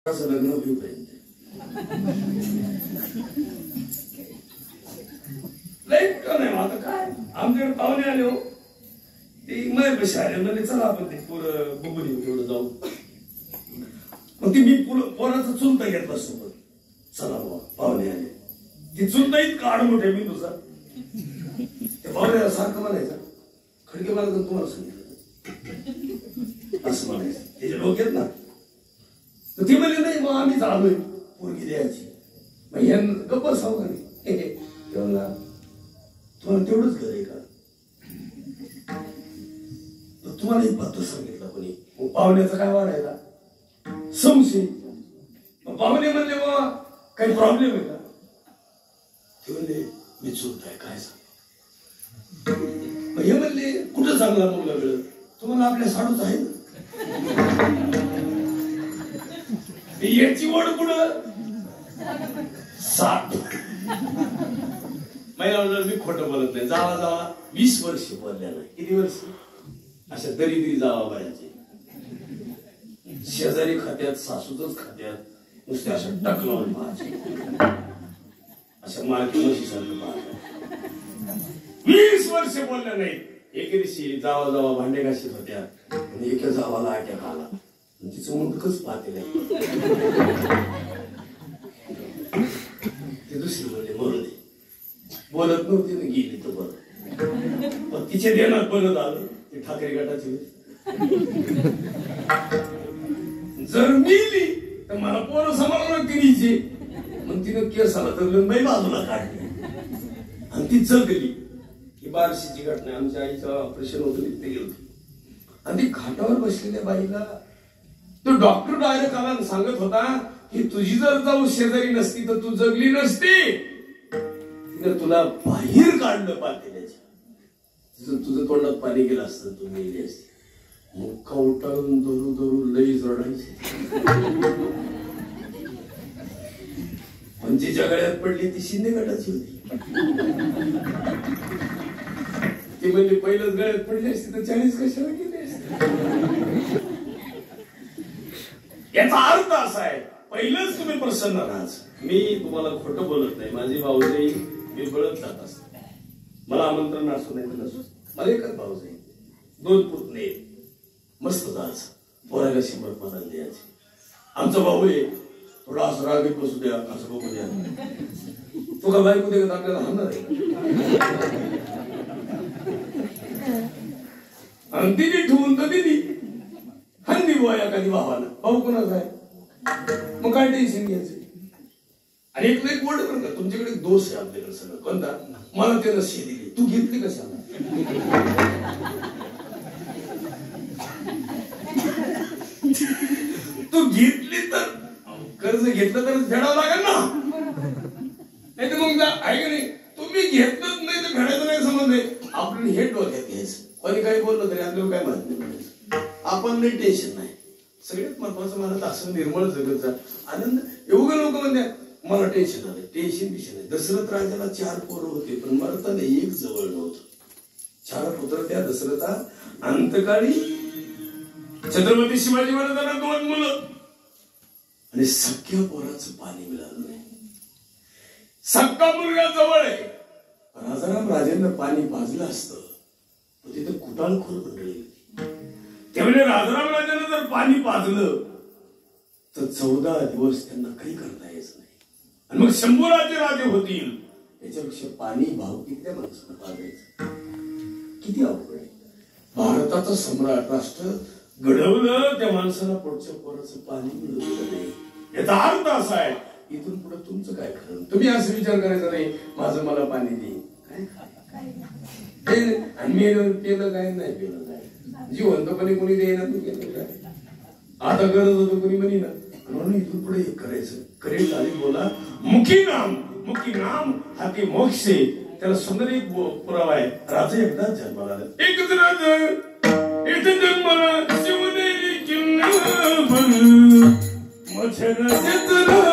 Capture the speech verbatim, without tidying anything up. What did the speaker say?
लग्न होईपर्यंत लाईट का नाही आता काय आमच्याकडे पाहुणे आले हो ते मय पैसे आले म्हणजे चला आपण ते पोरं बघून येऊ तेवढं जाऊ मग ती मी पोराचा चुलता घेतला सोबत चला बाबा पाहुणे आले ती चुलता इतका आडमोठे मी तुझा त्या पाहुण्याला सारखं म्हणायचं खडके मला तुम्हाला सांगितलं असं म्हणायचं त्याच्या डोक्यात ना तर ती म्हणली नाही मग आम्ही चाललोय पोरगी द्यायची मग या गप्पा सांगू का तेव्हा तुम्हाला तेवढंच घर आहे का तुम्हाला एक पत्र सांगितलं कोणी मग पाहुण्याचा काय वाढायला संशय मग पाहुणे म्हणले बाबा काही प्रॉब्लेम आहे का ते म्हणले मी चुलताय काय सांग मग हे म्हणले कुठं चांगला मुलगा मिळत तुम्हाला आपल्या साडूच आहे ना याची ओढ कुठं साठ महिला मी खोटं बोलत नाही जावा जावा वीस वर्ष बोलल्या नाही किती वर्ष अशा दरिद्री जावा बायांचे शेजारी खात्यात सासूच खात्यात नुसते अशा टक लावून पाहायचे अशा मालकी म्हशी सारखं पाहत वीस वर्ष बोलल्या नाही एके दिवशी जावा जावा भांडे घाशीत होत्या आणि एका जावाला अटॅक आला तिचं मुंडकच पाहते नाही ते दुसरी म्हणले मरू दे बोलत नव्हती ना गेली तर बरं पण तिच्या देण्यात बरं आलं ते ठाकरे गटाची जर मिली तर मला पोरं सांभाळून तिनीचे मग तिनं केस आला तर लंबाई बाजूला काढली आणि ती जगली ही बारशीची घटना आमच्या आईचं ऑपरेशन होतं तिथे गेलो आणि ती घाटावर बसलेल्या बाईला तो डॉक्टर डायरेक्ट आला सांगत होता की तुझी जर जाऊ शेजारी नसती तर तू जगली नसती तिने तुला बाहेर काढलं पातेल्याच्या तुझं तुझं तोंडात पाणी गेलं असतं तू मेली असती मुक्का उठावून धरू धरू लई जोडायची पण तिच्या गळ्यात पडली ती शिंदे गटाची होती ती म्हणजे पहिलंच गळ्यात पडली असती तर चाळीस कशाला गेली असते याचा अर्थ असा आहे पहिलंच तुम्ही प्रसन्न राहायचं मी तुम्हाला खोटं बोलत नाही माझी भाऊजाई मी बळत जात असते मला आमंत्रण असू नाही नसू मला एकच भाऊजाई दोन पुतणे मस्त जायचं पोराला शंभर पदाला द्यायचे आमचा भाऊ आहे थोडा असं रागीत बसू द्या असं बघू द्या तो का बायको दे आपल्याला हाणणार आहे आणि तिने ठेवून तर दिली हंदी बुवा एखादी भावाला भाऊ कोणाचा आहे मग काय टेन्शन घ्यायचं आणि एक एक वर्ड बरं का तुमच्याकडे दोष आहे आपल्याकडे सगळं कोणता मला ते नशी दिली तू घेतली कशाला तू घेतली तर कर्ज घेतलं तर फेडावं लागेल ना नाही तर मग आहे का नाही तुम्ही घेतलंच नाही तर फेडायचं नाही समज नाही आपण हे डोक्यात घ्यायचं कोणी काही बोललं तरी आपल्याला काय माहित नाही आपण नाही टेन्शन नाही सगळ्यात महत्वाचं मला असं निर्मळ जगतचा आनंद एवढं लोक म्हणजे मला टेन्शन आलं टेन्शन बिशन नाही दशरथ राजाला चार पोरं होते पण मरताना एक जवळ नव्हतं चार पुत्र त्या दशरथा अंतकाळी छत्रपती शिवाजी महाराजांना दोन मुलं आणि सख्या पोराचं पाणी मिळालं नाही सक्का मुलगा जवळ आहे राजाराम राजेंना पाणी पाजलं असतं पण तिथं कुटाळखोर मंडळी त्यामुळे राजाराम राजांना जर पाणी पाजलं तर चौदा दिवस त्यांना काही करता यायचं नाही आणि मग शंभूराजे राजे होतील याच्यापेक्षा पाणी भाव किती माणसाला पाजायचं किती अवघड आहे भारताचं सम्राट राष्ट्र घडवलं त्या माणसाला पुढच्या पोराचं पाणी मिळवलं नाही याचा अर्थ असा आहे इथून पुढे तुमचं काय खरं तुम्ही असं विचार करायचा नाही माझं मला पाणी देईन काय आणि मी पेलं काय नाही पेलं काय जिवंतपणे कोणी देईना तू केलं काय आता गरज होतं कोणी म्हणी ना म्हणून इथून पुढे करायचं करेल आणि बोला मुखी नाम मुखी नाम हाती मोक्ष त्याला सुंदर एक पुरावा आहे राजा एकदा जन्माला आला एकच राजा एक जन्माला शिवने किल्ला मच्छर